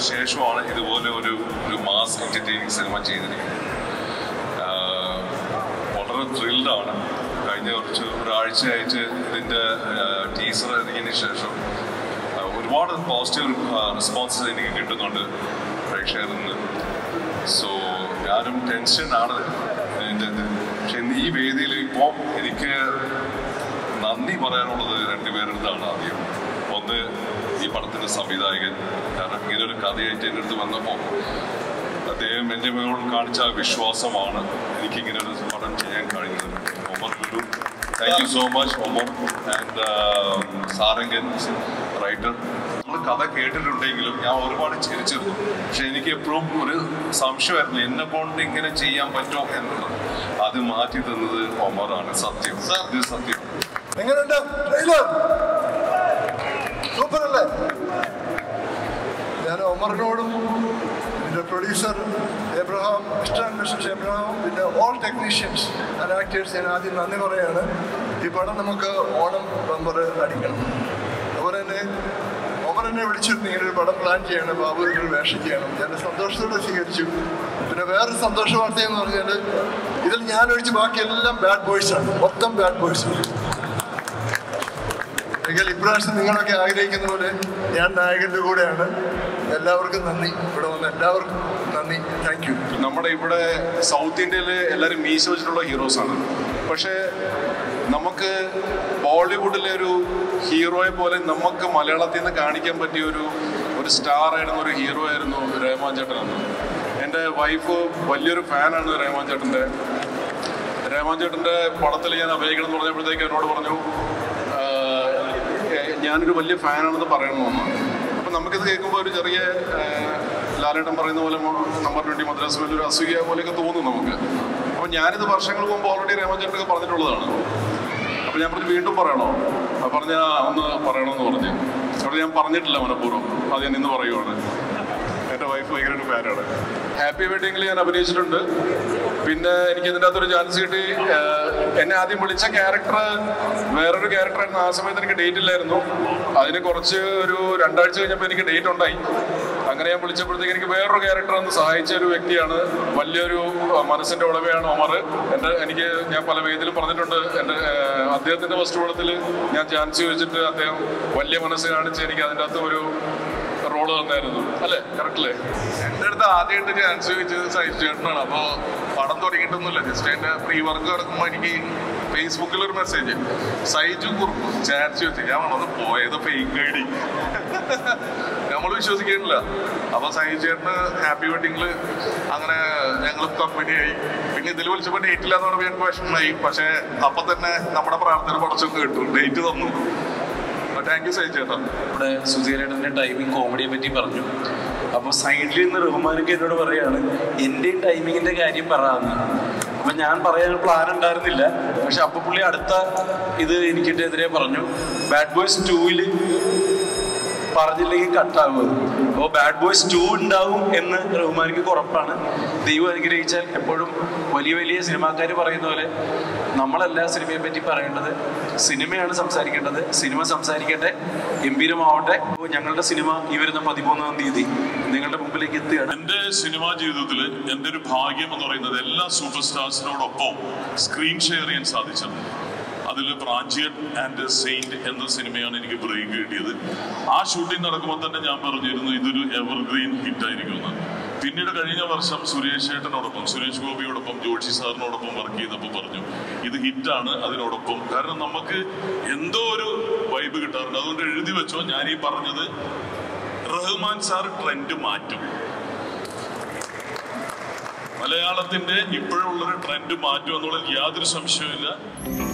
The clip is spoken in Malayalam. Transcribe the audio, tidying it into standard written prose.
ശേഷമാണ് ഇതുപോലെ ഒരു മാസ് എൻ്റർടൈനിങ് സിനിമ ചെയ്തിരിക്കുന്നത്. വളരെ ത്രില്ഡാണ്. കഴിഞ്ഞ ഒരാഴ്ചയായിട്ട് ഇതിൻ്റെ ടീസർ ഇറങ്ങിയതിന് ശേഷം ഒരുപാട് പോസിറ്റീവ് റെസ്പോൺസസ് എനിക്ക് കിട്ടുന്നുണ്ട് പ്രേക്ഷകരിൽ നിന്ന്. സോ ഞാനും ടെൻഷനാണ് ഇതിൻ്റെ ഇത്. പക്ഷെ ഈ വേദിയിൽ ഇപ്പോൾ എനിക്ക് നന്ദി പറയാനുള്ളത് രണ്ടുപേരുടേതാണ്. ആദ്യം ഒന്ന് ഈ പടത്തിൻ്റെ സംവിധായകൻ. കാരണം ഇങ്ങനൊരു കഥയായിട്ട് എൻ്റെ അടുത്ത് വന്നപ്പോൾ അദ്ദേഹം എൻ്റെ മേലോട് കാണിച്ച വിശ്വാസമാണ് എനിക്കിങ്ങനെ ഒരു പടം ചെയ്യാൻ കഴിഞ്ഞത്. Omar Guru, thank you so much Omar. And Sarangan writer. നമ്മൾ കഥ കേട്ടിട്ടുണ്ടെങ്കിലും ഞാൻ ഒരുപാട് ചിരിച്ചിരുന്നു. പക്ഷെ എനിക്ക് എപ്പോഴും ഒരു സംശയമായിരുന്നു എന്നെ കൊണ്ട് ഇങ്ങനെ ചെയ്യാൻ പറ്റുമോ എന്നുള്ളത്. അത് മാറ്റി തന്നത് ഒമറാണ്. സത്യം, ഇത് സത്യം. എങ്ങനെയുണ്ട് ട്രെയിലർ? സൂപ്പർ അല്ലേ? ഞാൻ ഒമറിനോടും എൻ്റെ പ്രൊഡ്യൂസർ എബ്രഹാം, മിസ്റ്റർ എബ്രഹാം, പിന്നെ ഓൾ ടെക്നീഷ്യൻസ് ആൻഡ് ആക്ടേഴ്സ് ഞാൻ ആദ്യം നന്ദി പറയുകയാണ്. ഈ പടം നമുക്ക് ഓണം ബമ്പർ അടിക്കണം. അതുപോലെ തന്നെ ഒമർ എന്നെ വിളിച്ചിരുന്നു ഇങ്ങനൊരു പടം പ്ലാൻ ചെയ്യണം, ബാബുവിനൊരു വേഷം ചെയ്യണം. ഞാൻ സന്തോഷത്തോടെ സ്വീകരിച്ചു. പിന്നെ വേറൊരു സന്തോഷ വാർത്തയെന്ന് പറഞ്ഞാൽ ഇതിൽ ഞാനൊഴിച്ച് ബാക്കി എല്ലാം ബാഡ് ബോയ്സാണ്, മൊത്തം ബാഡ് ബോയ്സാണ്. എങ്കിൽ ഇപ്രാവശ്യം നിങ്ങളൊക്കെ ആഗ്രഹിക്കുന്ന പോലെ ഞാൻ നായകൻ്റെ കൂടെയാണ്. എല്ലാവർക്കും നന്ദി, ഇവിടെ വന്ന എല്ലാവർക്കും നന്ദി, താങ്ക് യു. നമ്മുടെ ഇവിടെ സൗത്ത് ഇന്ത്യയിൽ എല്ലാവരും മീശ വെച്ചിട്ടുള്ള ഹീറോസാണ്. പക്ഷേ നമുക്ക് ബോളിവുഡിലെ ഒരു ഹീറോയെ പോലെ നമുക്ക് മലയാളത്തിൽ നിന്ന് കാണിക്കാൻ പറ്റിയ ഒരു സ്റ്റാർ ആയിരുന്ന ഒരു ഹീറോ ആയിരുന്നു റഹ്മാൻ ചേട്ടനാണ്. എൻ്റെ വൈഫ് വലിയൊരു ഫാനാണ് റഹ്മാൻ ചേട്ടൻ്റെ. റഹ്മാൻ ചേട്ടൻ്റെ പടത്തിൽ ഞാൻ അഭിനയിക്കണം എന്ന് പറഞ്ഞപ്പോഴത്തേക്ക് എന്നോട് പറഞ്ഞു ഞാനൊരു വലിയ ഫാനാണെന്ന് പറയണമെന്ന്. അപ്പം നമുക്കിത് കേൾക്കുമ്പോൾ ഒരു ചെറിയ ലാലേട്ടൻ പറയുന്ന പോലെ നമ്പർ 20 മദ്രാസ് പോലെ ഒരു അസൂയ പോലെയൊക്കെ തോന്നും നമുക്ക്. അപ്പോൾ ഞാനിത് വർഷങ്ങൾക്ക് മുമ്പ് ഓൾറെഡി റഹ്മാൻ ചേട്ടനൊക്കെ പറഞ്ഞിട്ടുള്ളതാണ്. അപ്പോൾ ഞാൻ പറഞ്ഞു വീണ്ടും പറയണോ? പറഞ്ഞ ഒന്ന് പറയണമെന്ന് പറഞ്ഞു. അവിടെ ഞാൻ പറഞ്ഞിട്ടില്ല മനഃപൂർവ്വം, അത് ഞാൻ ഇന്ന് പറയുവാണ്. എൻ്റെ വൈഫ് ഭയങ്കര ഒരു ഫാനാണ്. ഹാപ്പി വെഡിങ്ങിൽ ഞാൻ അഭിനയിച്ചിട്ടുണ്ട്. പിന്നെ എനിക്ക് ഇതിൻ്റെ അകത്തൊരു ചാൻസ് കിട്ടി. എന്നെ ആദ്യം വിളിച്ച ക്യാരക്ടർ വേറൊരു ക്യാരക്ടറായിരുന്നു. ആ സമയത്ത് എനിക്ക് ഡേറ്റ് ഇല്ലായിരുന്നു. അതിന് കുറച്ച് ഒരു 2 ആഴ്ച കഴിഞ്ഞപ്പോൾ എനിക്ക് ഡേറ്റ് ഉണ്ടായി. അങ്ങനെ ഞാൻ വിളിച്ചപ്പോഴത്തേക്ക് എനിക്ക് വേറൊരു ക്യാരക്ടർ ഒന്ന് സഹായിച്ച ഒരു വ്യക്തിയാണ്, വലിയൊരു മനസ്സിൻ്റെ ഉടമയാണ് ഒമർ. ഞാൻ പല വേദിയിലും പറഞ്ഞിട്ടുണ്ട്. അദ്ദേഹത്തിൻ്റെ ഫസ്റ്റ് പടത്തിൽ ഞാൻ ചാൻസ് ചോദിച്ചിട്ട് അദ്ദേഹം വലിയ മനസ്സ് കാണിച്ച് എനിക്ക് അതിൻ്റെ അകത്ത് ഒരു റോള് തന്നായിരുന്നു. അല്ലേ? കറക്റ്റല്ലേ? എൻ്റെ അടുത്ത് ആദ്യമായിട്ട് ചാൻസ് ചോദിച്ചത് സൈജു ചേട്ടനാണ്. അപ്പോൾ പടം തുടങ്ങിയിട്ടൊന്നുമില്ല, ജസ്റ്റ് എൻ്റെ പ്രീ വർക്ക് കിടക്കുമ്പോൾ എനിക്ക് ഫേസ്ബുക്കിലൊരു മെസ്സേജ്, സൈജു കുറുപ്പ് ചാൻസ് ചോദിച്ചു. ഞാൻ വന്നത് പോയത് ഫേക്ക് ഐ ഡി, നമ്മൾ വിശ്വസിക്കുന്നില്ല. അപ്പോൾ സൈജു ചേട്ടന് ഹാപ്പി വെഡിങ്ങിൽ അങ്ങനെ ഞങ്ങൾ കമ്പനിയായി. പിന്നെ ഇതിൽ വിളിച്ചപ്പോൾ ഡേറ്റ് ഇല്ലാന്ന് പറയുമ്പോൾ ഞങ്ങൾക്ക് വിഷമമായി. പക്ഷേ അപ്പം തന്നെ നമ്മുടെ പ്രാർത്ഥന കുറച്ചൊക്കെ കിട്ടും, ഡേറ്റ് തന്നു. താങ്ക് യു സൈജു ചേട്ടാ. ഇവിടെ സുധീരേട്ടൻ്റെ ടൈമിംഗ് കോമഡിയെ പറ്റി പറഞ്ഞു. അപ്പോൾ സൈഡിൽ നിന്ന് റഹ്മാനൊക്കെ എന്നോട് പറയുകയാണ് എൻ്റെയും ടൈമിങ്ങിൻ്റെ കാര്യം പറയാമെന്ന്. അപ്പം ഞാൻ പറയാൻ പ്ലാൻ ഉണ്ടായിരുന്നില്ല. പക്ഷെ അപ്പോൾ പുള്ളി അടുത്ത ഇത് എനിക്കെതിരെ പറഞ്ഞു, ബാഡ് ബോയ്സ് 2-ൽ പറഞ്ഞില്ലെങ്കിൽ കട്ടാകും. അപ്പോൾ ബാഡ് ബോയ്സ് 2 ഉണ്ടാവും എന്ന് റഹ്മാനിക്ക് ഉറപ്പാണ്. ദൈവം അനുഗ്രഹിച്ചാൽ എപ്പോഴും വലിയ വലിയ സിനിമാക്കാർ പറയുന്ന പോലെ നമ്മളല്ല സിനിമയെ പറ്റി പറയേണ്ടത്, സിനിമയാണ് സംസാരിക്കേണ്ടത്. സിനിമ സംസാരിക്കട്ടെ, ഗംഭീരമാവട്ടെ. അപ്പോൾ ഞങ്ങളുടെ സിനിമ ഈ വരുന്ന 13-ാം തീയതി നിങ്ങളുടെ മുമ്പിലേക്ക് എത്തുകയാണ്. എൻ്റെ സിനിമാ ജീവിതത്തിൽ എൻ്റെ ഒരു ഭാഗ്യം എന്ന് പറയുന്നത് എല്ലാ സൂപ്പർ സ്റ്റാർസിനോടൊപ്പം സ്ക്രീൻ ഷെയർ ചെയ്യാൻ സാധിച്ചിട്ടുണ്ട്. അതിൽ ബ്രാഞ്ചിയൻ ആൻഡ് സെയിൻറ്റ് എന്ന സിനിമയാണ് എനിക്ക് ബ്രേക്ക് കിട്ടിയത്. ആ ഷൂട്ടിംഗ് നടക്കുമ്പോൾ തന്നെ ഞാൻ പറഞ്ഞിരുന്നു ഇതൊരു എവർഗ്രീൻ ഹിറ്റായിരിക്കുമെന്ന്. പിന്നീട് കഴിഞ്ഞ വർഷം സുരേഷ് ചേട്ടനോടൊപ്പം, സുരേഷ് ഗോപിയോടൊപ്പം, ജോഷി സാറിനോടൊപ്പം വർക്ക് ചെയ്തപ്പോൾ പറഞ്ഞു ഇത് ഹിറ്റാണ്. അതിനോടൊപ്പം കാരണം നമുക്ക് എന്തോ ഒരു വൈബ് കിട്ടാറുണ്ട്. അതുകൊണ്ട് എഴുതി വെച്ചോ, ഞാൻ ഈ പറഞ്ഞത് റഹ്മാൻ സാർ ട്രെൻഡ് മാറ്റും. മലയാളത്തിന്റെ ഇപ്പോഴുള്ളൊരു ട്രെൻഡ് മാറ്റും എന്നുള്ളതിൽ യാതൊരു സംശയവുമില്ല.